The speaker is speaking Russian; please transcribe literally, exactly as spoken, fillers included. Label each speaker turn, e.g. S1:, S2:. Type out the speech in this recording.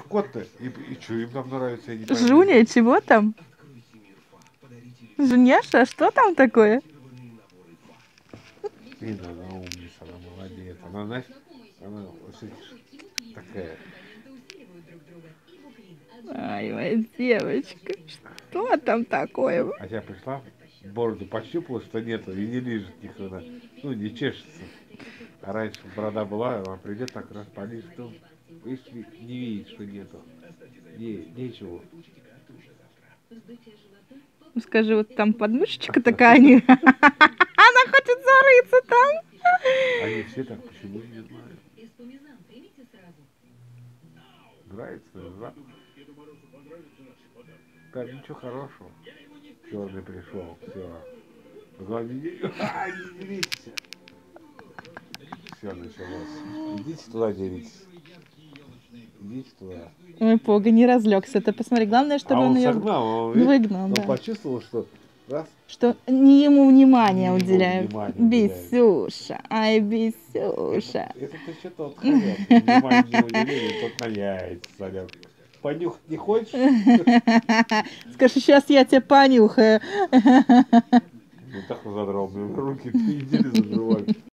S1: кот-то, и, и что, им там нравится, я не пойму.
S2: Жуня, чего там? Жуняша, что там такое?
S1: Видно, она умница, она молодец. Она, знаешь, она, вот видишь, такая.
S2: Ай, моя девочка, что там такое?
S1: А я пришла, бороду пощупала, что нету, и не лежит ни хрена. Ну, не чешется. А раньше борода была, она придет так раз полежит, что, видишь, не видит, что нету. Не, нечего.
S2: Ну, скажи, вот там подмышечка такая, они... она хочет зарыться там.
S1: Они все так, почему, не знаю. Нравится, да? Так, ничего хорошего. Черный пришел, все. Главное, не, а, не деритесь. Все началось. Идите туда, деритесь. Идите туда.
S2: Ой, Пога не разлегся. Ты посмотри, главное, чтобы
S1: А
S2: он,
S1: он
S2: ее
S1: согнал, он,
S2: выгнал,
S1: он
S2: да.
S1: почувствовал, что раз.
S2: Что не ему внимание
S1: Не ему
S2: уделяют.
S1: внимание уделяют.
S2: Бесюша, ай, Бесюша.
S1: Это, это ты что-то вот хрен. Внимание не уделили, тот на яйца солят. Понюхать не хочешь?
S2: Скажи, сейчас я тебя понюхаю.
S1: Ну так задрал, руки две недели заживали.